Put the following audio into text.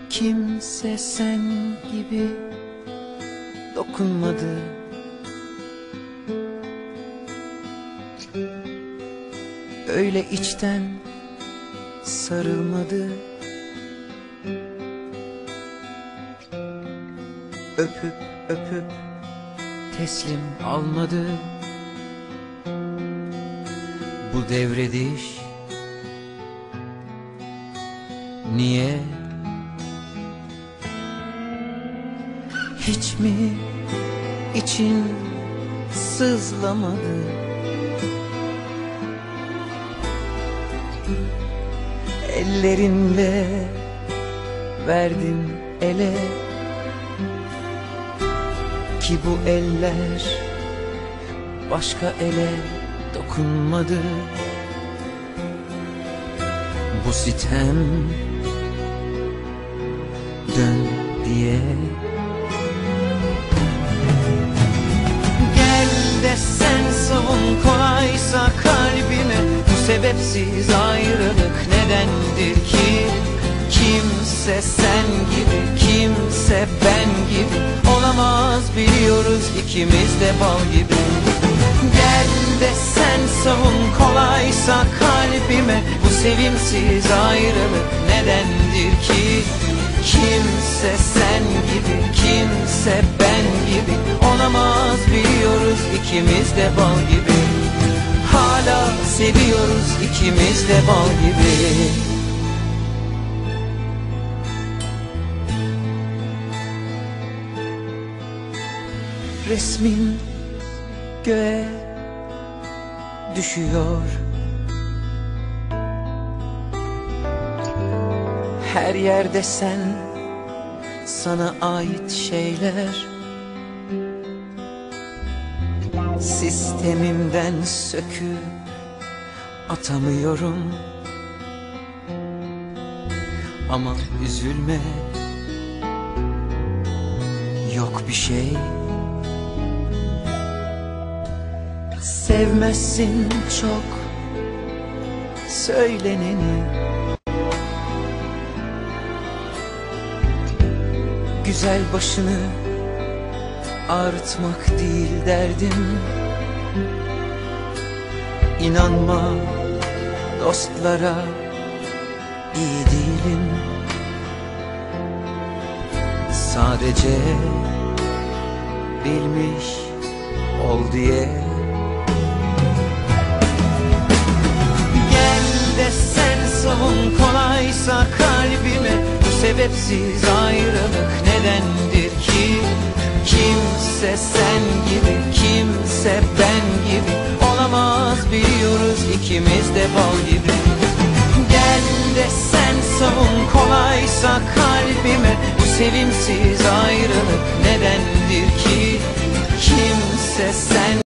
Kimse sen gibi dokunmadı. Öyle içten sarılmadı. Öpüp öpüp teslim almadı. Bu devrediş niye? Hiç mi için sızlamadı? Ellerinle verdin ele, ki bu eller başka ele dokunmadı. Bu sitem dön diye. Gel de sen savun kolaysa kalbime, bu sebepsiz ayrılık nedendir ki? Kimse sen gibi, kimse ben gibi olamaz, biliyoruz ikimiz de bal gibi. Gel de sen savun kolaysa kalbime, bu sevimsiz ayrılık nedendir ki? Kimse sen gibi, kimse ben gibi olamaz, biliyoruz ikimiz de bal gibi. Hala seviyoruz ikimiz de bal gibi. Resmin göğe düşüyor. Her yerde sen, sana ait şeyler. Sistemimden söküp atamıyorum. Ama üzülme, yok bir şey. Sevmezsin çok söyleneni, güzel başını ağrıtmak değil derdim. İnanma dostlara, iyi değilim. Sadece bilmiş ol diye. Gel de sen savun kolaysa kalbime, bu sebepsiz ayrılık nedendir ki? Kimse sen gibi, kimse ben gibi olamaz, biliyoruz ikimiz de bal gibi. Gel de sen savun kolaysa kalbime, bu sevimsiz ayrılık nedendir ki? Kimse sen